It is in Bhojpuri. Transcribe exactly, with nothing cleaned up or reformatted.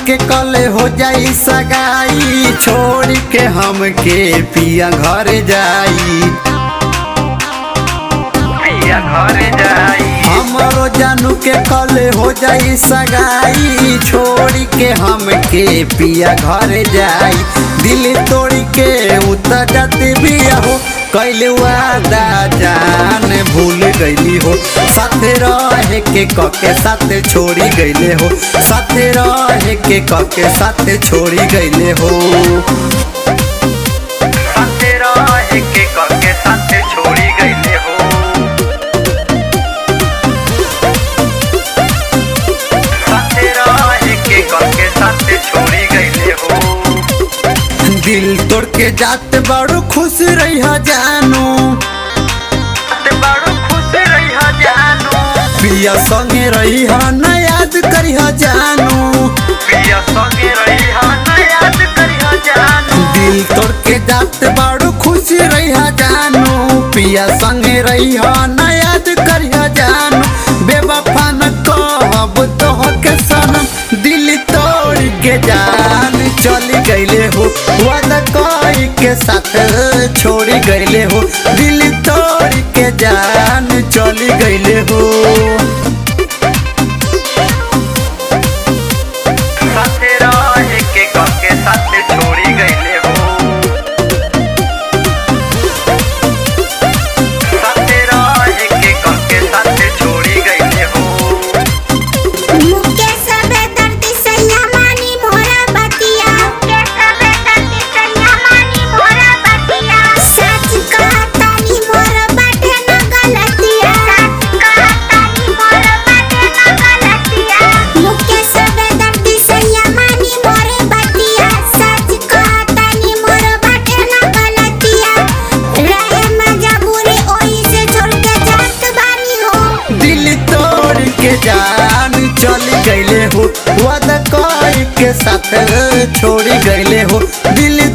के कल हो जाई सगाई, छोड़ के हमके पिया घर जाई, पिया घर जाई। हमरो जानू के कल हो जाई सगाई, छोड़ के हमके पिया घर जाई। दिल तोड़ के उतर जाती बिया हो, कैले वादा जान भूल गईली हो। साथे रहे के कके साथे छोड़ी गईले हो, साथे रहे के कके साथे छोड़ी गईले हो, साथे रहे के कके साथे छोड़ी गईले हो, साथे रहे के कके साथे छोड़ी गईले हो। दिल तोड़ के जाते बड़ो खुश रही जानू, बड़ो खुश रही जानू। पिया संगे रही न याद करी जानू, पिया संगे रही न याद करी जानू। दिल तोड़ के जाते बड़ो खुश रही जानू, पिया संगे रही न याद करी जानू। बेवफा न कहब तो के सनम, दिल तोड़ के जान चली गईले हो। वादा कोई के साथ छोड़ी गईले हो, दिल तोड़ के जान चली गईले हो, साथे रहे के कके साथे छोड़ी गईले हो, साथे रहे के कके साथे छोड़ी गईले हो। जान चली गईले हो, वादा कोई के साथ छोड़ी गईले हो, दिल